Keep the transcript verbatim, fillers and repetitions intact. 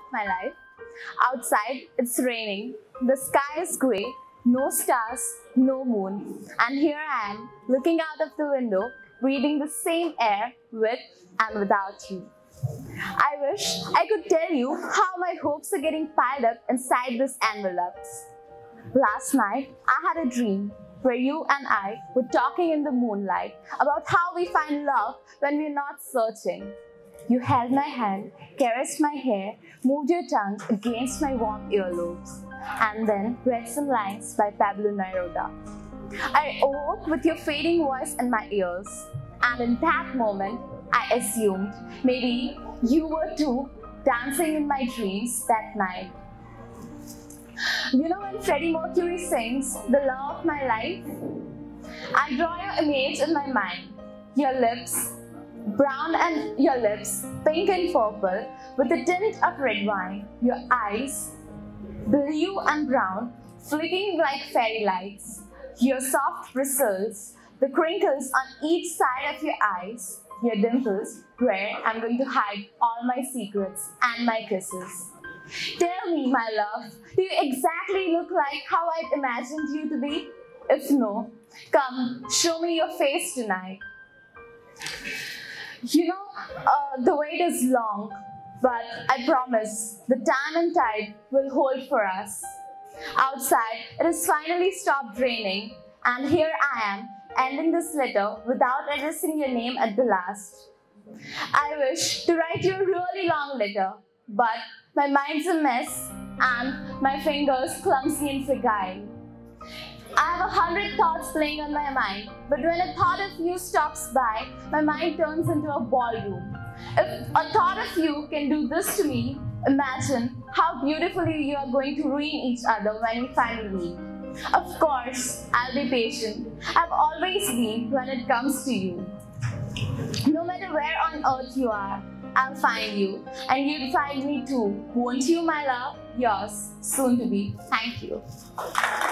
my life. Outside, it's raining. The sky is grey, no stars, no moon. And here I am, looking out of the window, breathing the same air with and without you. I wish I could tell you how my hopes are getting piled up inside these envelopes. Last night, I had a dream where you and I were talking in the moonlight about how we find love when we're not searching. You held my hand, caressed my hair, moved your tongue against my warm earlobes, and then read some lines by Pablo Neruda. I awoke with your fading voice in my ears, and in that moment, I assumed maybe you were too, dancing in my dreams that night. You know when Freddie Mercury sings, "The love of my life"? I draw your image in my mind. Your lips, brown and your lips, pink and purple, with a tint of red wine. Your eyes, blue and brown, flicking like fairy lights. Your soft bristles, the crinkles on each side of your eyes. Your dimples, where I'm going to hide all my secrets and my kisses. Tell me, my love, do you exactly look like how I'd imagined you to be? If no, come, show me your face tonight. You know, uh, the wait is long, but I promise the time and tide will hold for us. Outside, it has finally stopped raining, and here I am, ending this letter without addressing your name at the last. I wish to write you a really long letter, but my mind's a mess and my fingers clumsy and fragile. I have a hundred thoughts playing on my mind, but when a thought of you stops by, my mind turns into a ballroom. If a thought of you can do this to me, imagine how beautifully you are going to ruin each other when we finally meet. Of course, I'll be patient. I've always been when it comes to you. No matter where on earth you are, I'll find you, and you'll find me too. Won't you, my love? Yours, soon to be. Thank you.